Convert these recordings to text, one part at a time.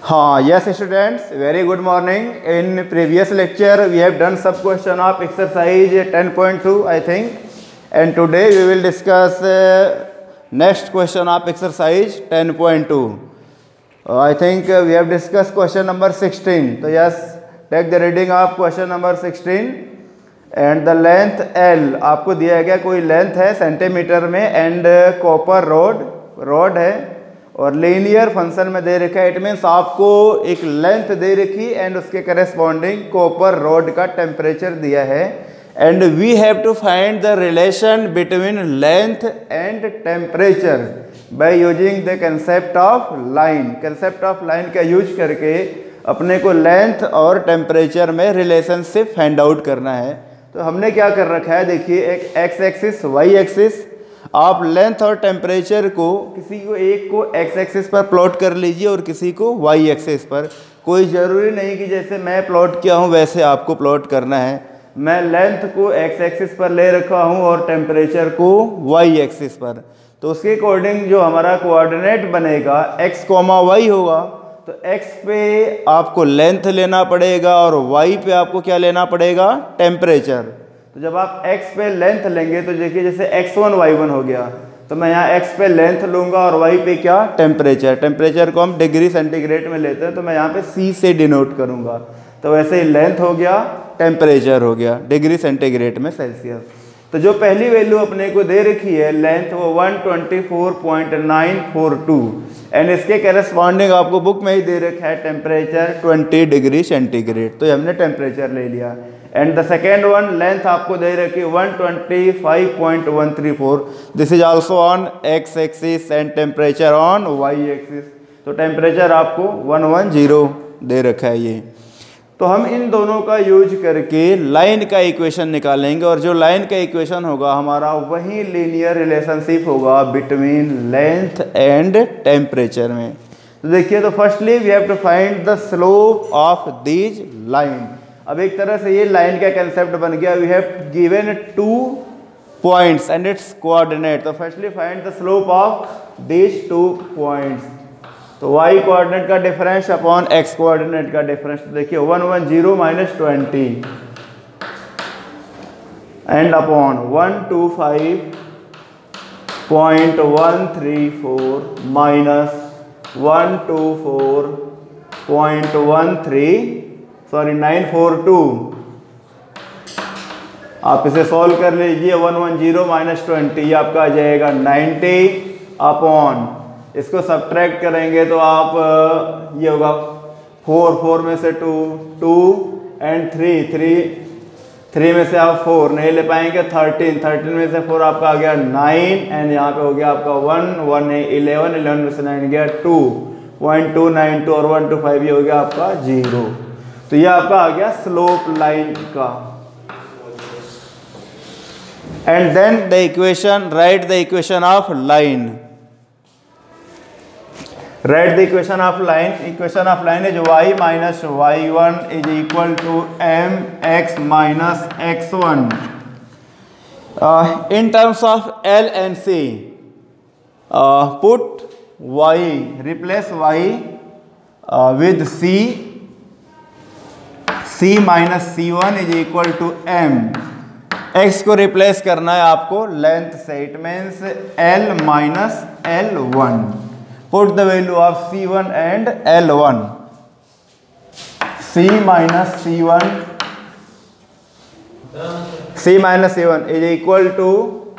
हाँ, yes students, very good morning. In previous lecture we have done some question of exercise 10.2 I think, and today we will discuss next question of exercise 10.2. I think we have discussed question number 16. So yes, take the reading of question number 16. And the length L आपको दिया गया, कोई length है centimetre में and copper road है और linear function में दे रखा है. इट मीन्स आपको एक लेंथ दे रखी एंड उसके करेस्पॉन्डिंग कॉपर रोड का टेम्परेचर दिया है and we have to find the relation between length and temperature by using the concept of line. Concept of line का यूज करके अपने को लेंथ और टेम्परेचर में रिलेशनशिप फाइंड आउट करना है. तो हमने क्या कर रखा है, देखिए एक एक्स एक्सिस वाई एक्सिस, आप लेंथ और टेम्परेचर को किसी को एक को एक्स एक्सिस पर प्लॉट कर लीजिए और किसी को वाई एक्सिस पर. कोई ज़रूरी नहीं कि जैसे मैं प्लॉट किया हूँ वैसे आपको प्लॉट करना है. मैं लेंथ को एक्स एक्सिस पर ले रखा हूँ और टेम्परेचर को वाई एक्सिस पर. तो उसके अकॉर्डिंग जो हमारा कोऑर्डिनेट बनेगा एक्स कॉमा वाई होगा. तो x पे आपको लेंथ लेना पड़ेगा और y पे आपको क्या लेना पड़ेगा, टेम्परेचर. तो जब आप x पे लेंथ लेंगे तो देखिए जैसे x1 y1 हो गया, तो मैं यहाँ x पे लेंथ लूँगा और y पे क्या, टेम्परेचर. टेम्परेचर को हम डिग्री सेंटीग्रेड में लेते हैं तो मैं यहाँ पे C से डिनोट करूँगा. तो वैसे ही लेंथ हो गया, टेम्परेचर हो गया डिग्री सेंटीग्रेड में सेल्सियस. तो जो पहली वैल्यू अपने को दे रखी है लेंथ वो 124.942 एंड इसके करेस्पॉन्डिंग आपको बुक में ही दे रखा है टेम्परेचर 20 डिग्री सेंटीग्रेड. तो हमने टेम्परेचर ले लिया. And the second one length आपको दे रखी 125.134. This is also on x axis and temperature on y axis. तो टेम्परेचर आपको 110 दे रखा है ये. तो हम इन दोनों का यूज करके लाइन का इक्वेशन निकालेंगे और जो लाइन का इक्वेशन होगा हमारा वही लीनियर रिलेशनशिप होगा बिटवीन लेंथ एंड टेम्परेचर में. तो देखिए, तो firstly we have to find the slope of these line. अब एक तरह से ये लाइन का कंसेप्ट बन गया. We have given 2 points and its coordinate. तो firstly find the slope of these 2 points. तो y कोऑर्डिनेट का डिफरेंस अपॉन x कोऑर्डिनेट का डिफरेंस. तो देखिए 110 माइनस 20 एंड अपॉन 125.134 माइनस 942. आप इसे सॉल्व कर लीजिए. 110 माइनस 20 ये आपका आ जाएगा 90 अपॉन, इसको सब्ट्रैक्ट करेंगे तो आप ये होगा 4 में से 2 एंड 3 में से आप 4 नहीं ले पाएंगे. 13 में से 4 आपका आ गया 9 एंड यहाँ पे हो गया आपका 1 है 11 में से 9 गया 2.292 और 125 ये हो गया आपका 0. तो ये आपका आ गया स्लोप लाइन का. And then the equation, right the equation of line. Right the equation of line. Equation of line is y minus y1 is equal to mx minus x1 in terms of L and C. Put y, replace y with C minus C1 is equal to m. x को replace करना है आपको length से. It means L minus L1. Put the value of C1 and L1. C minus C1 is equal to,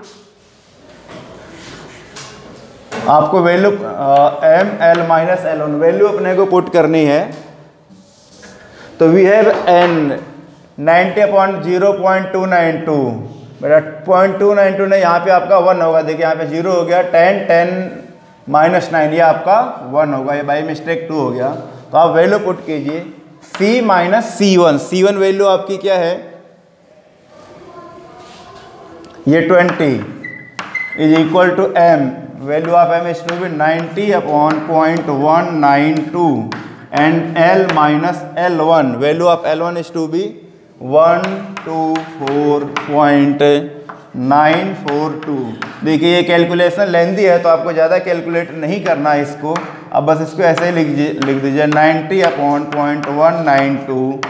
आपको value M L minus L1 value अपने को put करनी है. तो वी हैव N 90 अपॉन 0.292. बेटा 0.292 नहीं, यहाँ पे आपका 1 होगा. देखिए यहाँ पे 0 हो गया. 10 माइनस 9 ये आपका 1 होगा. ये बाई मिस्टेक 2 हो गया. तो आप वैल्यू पुट कीजिए C माइनस C1 वैल्यू आपकी क्या है, ये 20 is equal to M. Value of M is to be 90 upon 0.192 and L minus L1. Value of L1 is to be 124.9 942। देखिए ये कैलकुलेशन लेंदी है तो आपको ज़्यादा कैलकुलेट नहीं करना है इसको, अब बस इसको ऐसे ही लिख दीजिए 90/0.192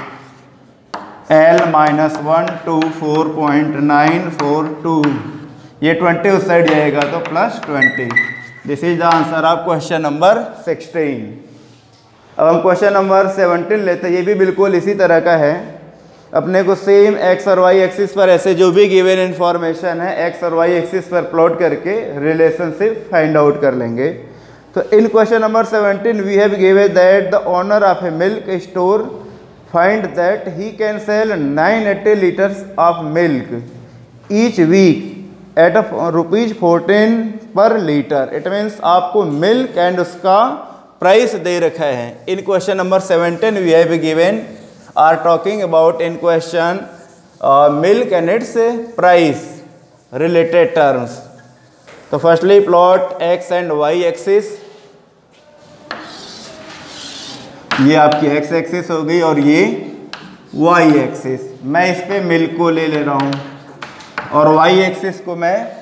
L-124.942। ये 20 उस साइड जाएगा तो +20। This is the answer of question number 16। अब हम क्वेश्चन नंबर 17 लेते हैं। ये भी बिल्कुल इसी तरह का है। अपने को सेम एक्स और वाई एक्सिस पर ऐसे जो भी गिवन इन्फॉर्मेशन है एक्स और वाई एक्सिस पर प्लॉट करके रिलेशनशिप फाइंड आउट कर लेंगे। तो in question number 17 we have given that the owner of a milk store find that he can sell 980 litres of milk each week at ₹14 per litre. It means आपको milk and उसका price दे रखा है। In question number 17 we have given are talking about in question milk and its price related terms. तो firstly plot x and y axis, ये आपकी x axis हो गई और ये y एक्सिस। मैं इस पे मिल्क को ले रहा हूँ और y एक्सिस को मैं